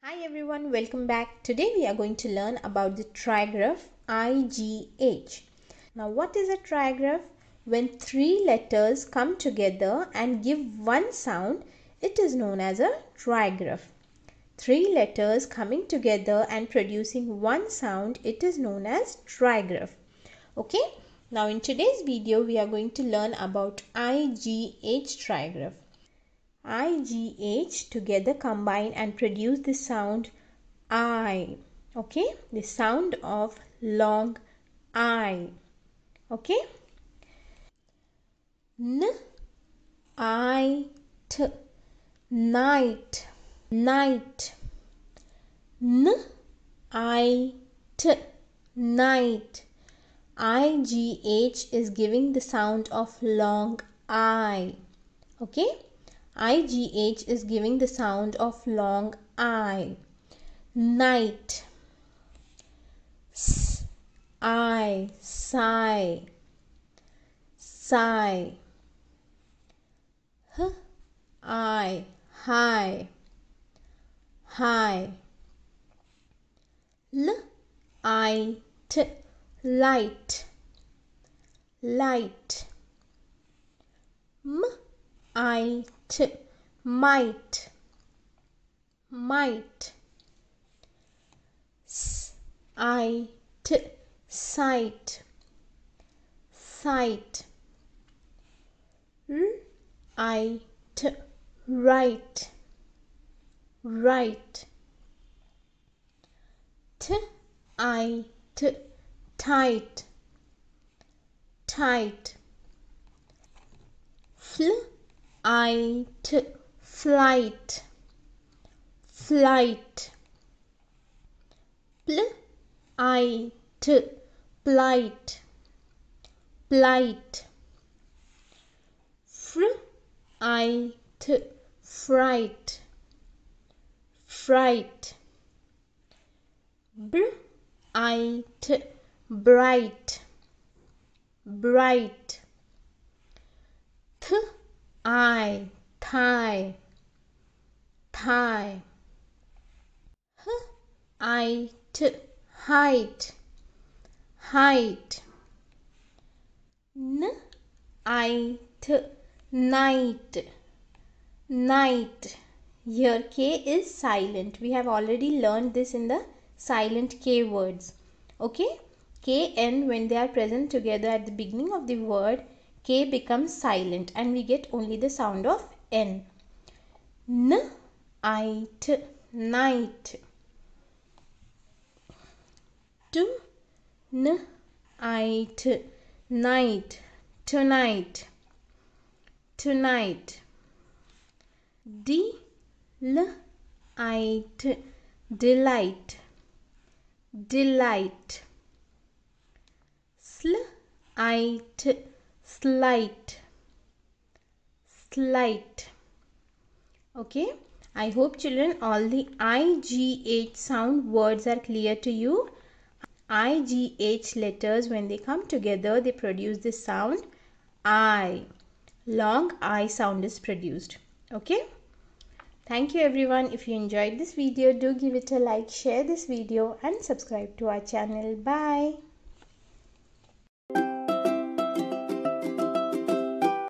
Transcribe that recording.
Hi everyone, welcome back. Today we are going to learn about the trigraph IGH. Now what is a trigraph? When three letters come together and give one sound, it is known as a trigraph. Three letters coming together and producing one sound, it is known as trigraph. Okay, now in today's video we are going to learn about IGH trigraph. IGH together combine and produce the sound I. Okay, the sound of long I. Okay, N I T, night, night. N I T, night. IGH is giving the sound of long I. Okay, IGH is giving the sound of long I. Night. S I, sigh, sigh. H I, high, high. L I T, light, light. M I T, might, might. S I T, sight, sight. R I T, right, right. T I T, tight, tight. Fl I T, flight, flight. Pl I T, plight, plight. Fr I T, fright, fright. Br I T, bright, bright. Th I, thigh, thigh. H I T, height, height. N I T, night, night. Here K is silent. We have already learned this in the silent K words. Okay, K, N, when they are present together at the beginning of the word, K becomes silent and we get only the sound of N. N I T, night. T N I T, night, tonight, tonight. D L I T, delight, delight. Sl I T, slight, slight. Okay, I hope children all the IGH sound words are clear to you. IGH letters, when they come together, they produce the sound I. Long I sound is produced. Okay, thank you everyone. If you enjoyed this video, do give it a like, share this video and subscribe to our channel. Bye.